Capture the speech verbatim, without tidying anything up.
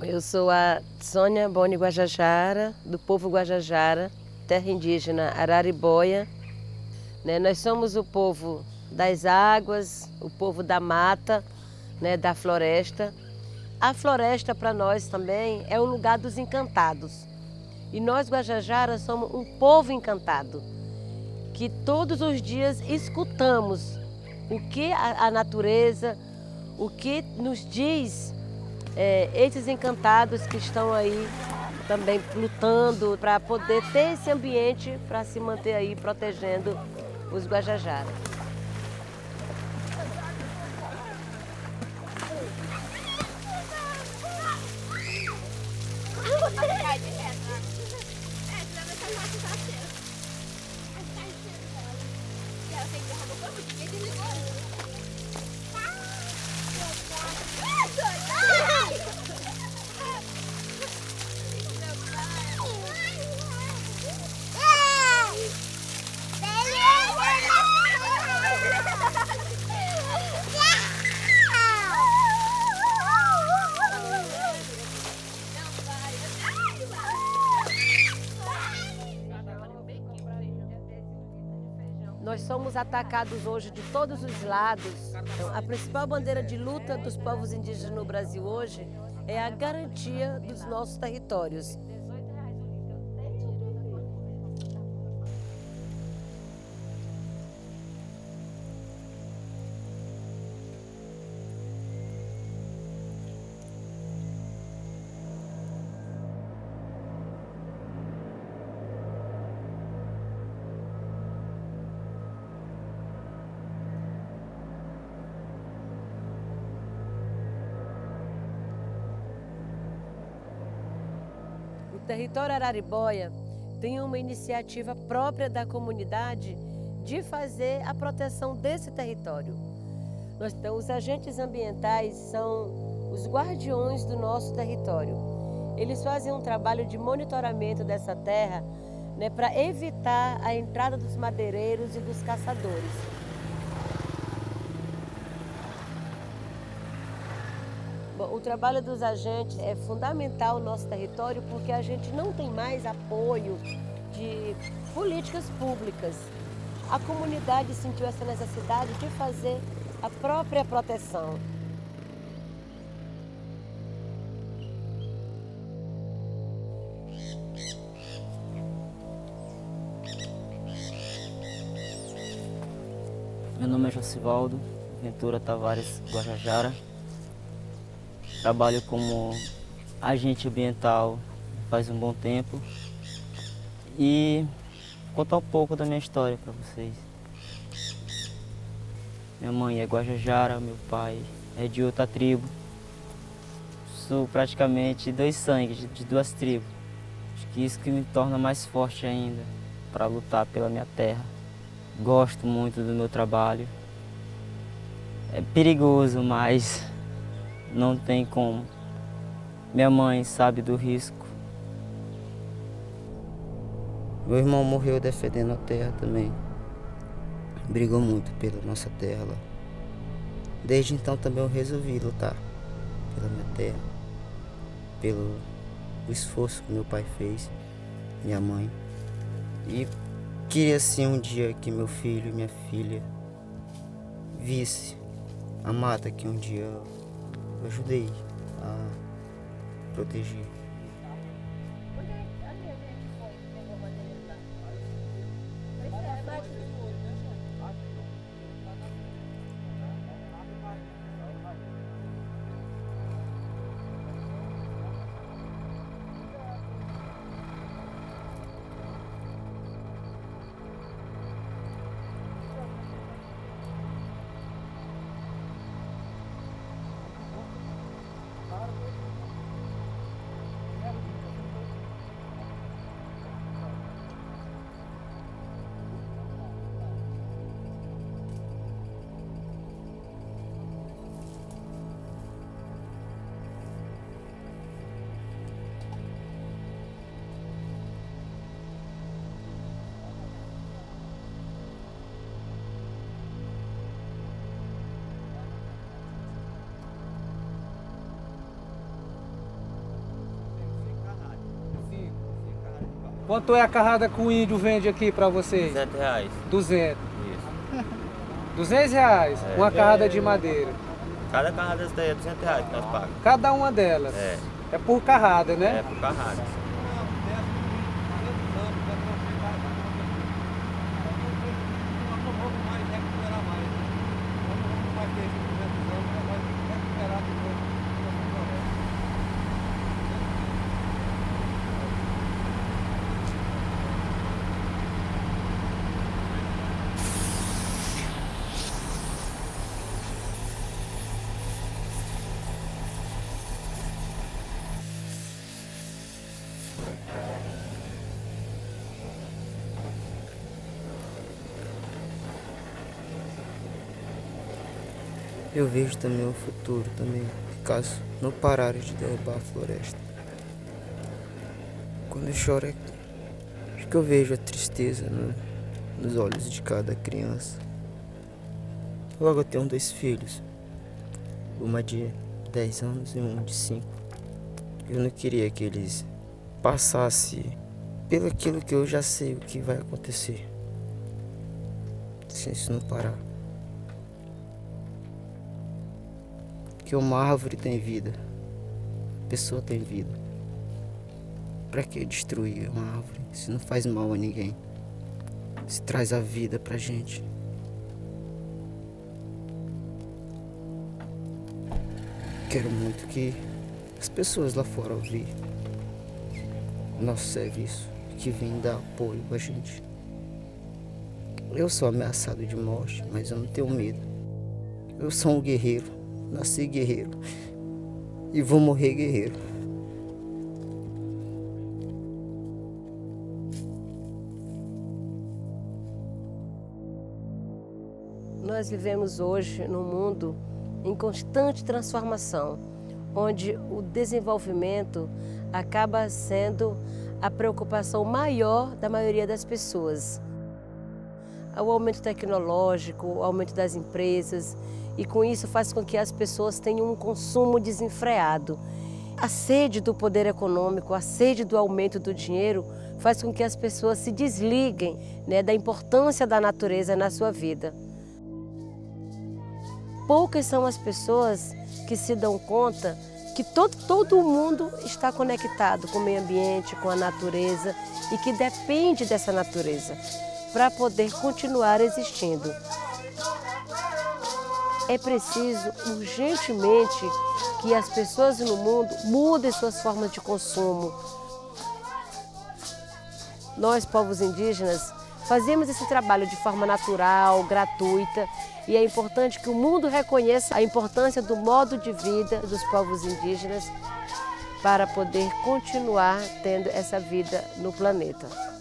Eu sou a Sônia Boni Guajajara, do povo Guajajara, terra indígena Araribóia. Né, nós somos o povo das águas, o povo da mata, né, da floresta. A floresta para nós também é o lugar dos encantados. E nós Guajajaras somos um povo encantado, que todos os dias escutamos o que a, a natureza, o que nos diz é, esses encantados que estão aí também lutando para poder ter esse ambiente para se manter aí protegendo os Guajajaras. Nós somos atacados hoje de todos os lados. Então, a principal bandeira de luta dos povos indígenas no Brasil hoje é a garantia dos nossos territórios. O território Araribóia tem uma iniciativa própria da comunidade de fazer a proteção desse território. Então, os agentes ambientais são os guardiões do nosso território. Eles fazem um trabalho de monitoramento dessa terra, né, para evitar a entrada dos madeireiros e dos caçadores. O trabalho dos agentes é fundamental no nosso território porque a gente não tem mais apoio de políticas públicas. A comunidade sentiu essa necessidade de fazer a própria proteção. Meu nome é Josivaldo Ventura Tavares Guajajara. Trabalho como agente ambiental faz um bom tempo e vou contar um pouco da minha história para vocês. Minha mãe é Guajajara, meu pai é de outra tribo. Sou praticamente dois sangues de duas tribos. Acho que isso que me torna mais forte ainda para lutar pela minha terra. Gosto muito do meu trabalho. É perigoso, mas não tem como. Minha mãe sabe do risco. Meu irmão morreu defendendo a terra também. Brigou muito pela nossa terra lá. Desde então também eu resolvi lutar pela minha terra, pelo esforço que meu pai fez, minha mãe. E queria sim um dia que meu filho e minha filha visse a mata que um dia eu ajudei a proteger. Quanto é a carrada que o índio vende aqui para vocês? duzentos reais. duzentos. Isso. duzentos reais, É. uma carrada de madeira. Cada carrada dessa daí é duzentos reais que nós pagamos. Cada uma delas. É. É por carrada, né? É, por carrada. Eu vejo também o futuro também, caso não pararem de derrubar a floresta. Quando eu choro, é... acho que eu vejo a tristeza no... nos olhos de cada criança. Logo eu tenho dois filhos, uma de dez anos e um de cinco. Eu não queria que eles passassem pelo aquilo que eu já sei o que vai acontecer, se isso não parar. Que uma árvore tem vida, a pessoa tem vida. Pra que destruir uma árvore se não faz mal a ninguém? Se traz a vida pra gente. Quero muito que as pessoas lá fora ouvir nosso serviço, que vem dar apoio a gente. Eu sou ameaçado de morte, mas eu não tenho medo. Eu sou um guerreiro. Nasci guerreiro e vou morrer guerreiro. Nós vivemos hoje num mundo em constante transformação, onde o desenvolvimento acaba sendo a preocupação maior da maioria das pessoas. O aumento tecnológico, o aumento das empresas, e com isso faz com que as pessoas tenham um consumo desenfreado. A sede do poder econômico, a sede do aumento do dinheiro faz com que as pessoas se desliguem, né, da importância da natureza na sua vida. Poucas são as pessoas que se dão conta que todo, todo mundo está conectado com o meio ambiente, com a natureza e que depende dessa natureza para poder continuar existindo. É preciso urgentemente que as pessoas no mundo mudem suas formas de consumo. Nós, povos indígenas, fazemos esse trabalho de forma natural, gratuita, e é importante que o mundo reconheça a importância do modo de vida dos povos indígenas para poder continuar tendo essa vida no planeta.